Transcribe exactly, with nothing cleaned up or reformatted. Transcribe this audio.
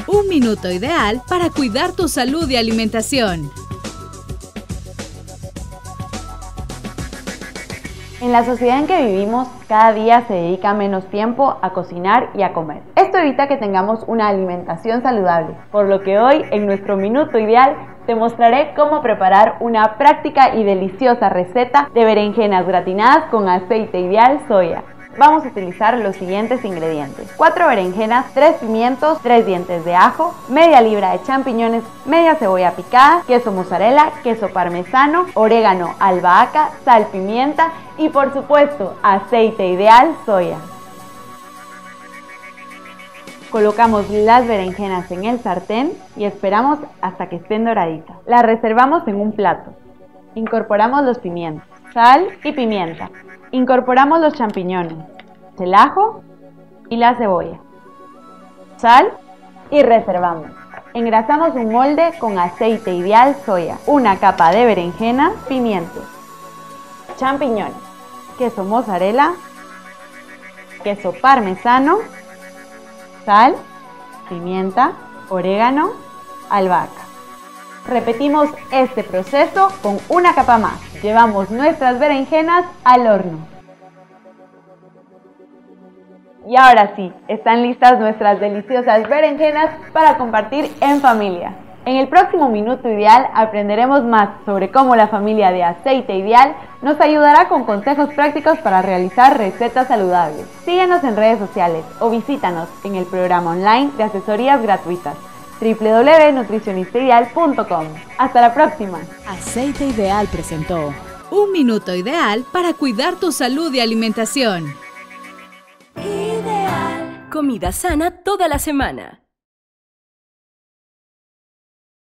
Un minuto ideal para cuidar tu salud y alimentación. En la sociedad en que vivimos, cada día se dedica menos tiempo a cocinar y a comer. Esto evita que tengamos una alimentación saludable, por lo que hoy, en nuestro Minuto Ideal, te mostraré cómo preparar una práctica y deliciosa receta de berenjenas gratinadas con aceite ideal soya. Vamos a utilizar los siguientes ingredientes: cuatro berenjenas, tres pimientos, tres dientes de ajo, media libra de champiñones, media cebolla picada, queso mozzarella, queso parmesano, orégano, albahaca, sal, pimienta y por supuesto aceite ideal soya. Colocamos las berenjenas en el sartén y esperamos hasta que estén doraditas. Las reservamos en un plato. Incorporamos los pimientos, sal y pimienta. Incorporamos los champiñones, el ajo y la cebolla, sal y reservamos. Engrasamos un molde con aceite ideal soya, una capa de berenjena, pimientos, champiñones, queso mozzarella, queso parmesano, sal, pimienta, orégano, albahaca. Repetimos este proceso con una capa más. Llevamos nuestras berenjenas al horno. Y ahora sí, están listas nuestras deliciosas berenjenas para compartir en familia. En el próximo Minuto Ideal aprenderemos más sobre cómo la familia de Aceite Ideal nos ayudará con consejos prácticos para realizar recetas saludables. Síguenos en redes sociales o visítanos en el programa online de asesorías gratuitas doble u doble u doble u punto nutricionista ideal punto com. Hasta la próxima. Aceite Ideal presentó Un Minuto Ideal para cuidar tu salud y alimentación. Ideal. Comida sana toda la semana.